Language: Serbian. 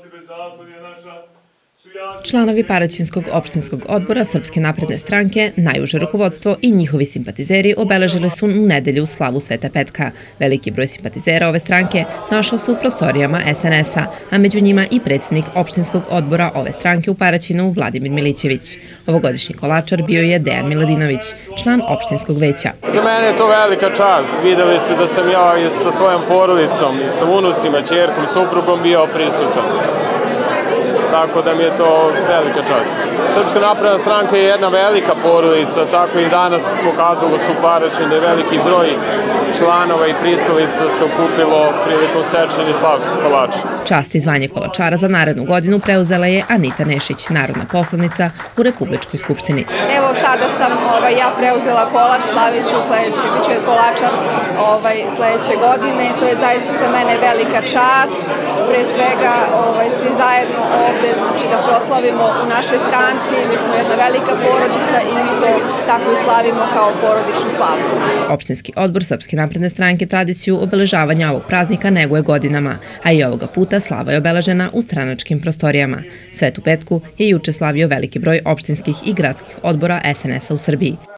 Članovi Paraćinskog opštinskog odbora Srpske napredne stranke, najuže rukovodstvo i njihovi simpatizeri obeležili su u nedelju slavu Sveta Petka. Veliki broj simpatizera ove stranke našao se u prostorijama SNS-a, a među njima i predsjednik opštinskog odbora ove stranke u Paraćinu Vladimir Milićević. Ovogodišnji kolačar bio je Dejan Miladinović, član opštinskog veća. Za mene je to velika čast. Videli ste da sam ja sa svojom porodicom, sa unucima, ćerkom, suprugom bio prisutan. Tako da mi je to velika čast. Srpska napredna stranka je jedna velika porodica, tako i danas pokazalo su u Paraćinu da je veliki broj članova i pristalica se okupilo prilikom sečenja slavskog kolača. Čast i zvanje kolačara za narednu godinu preuzela je Anita Nešić, narodna poslanica u Republičkoj skupštini. Evo sada sam ja preuzela kolač, slavit ću sledeće, bit ću kolačar sledeće godine. To je zaista za mene velika čast, pre svega svi zajedno ovde, znači da proslavimo u našoj stranci. Mi smo jedna velika porodica i mi to tako i slavimo kao porodičnu slavu. Opštinski odbor Srpske napredne stranke tradiciju obeležavanja ovog praznika neguje godinama, a i ovoga puta slava je obeležena u stranačkim prostorijama. Svetu Petku je juče slavio veliki broj opštinskih i gradskih odbora SNS-a u Srbiji.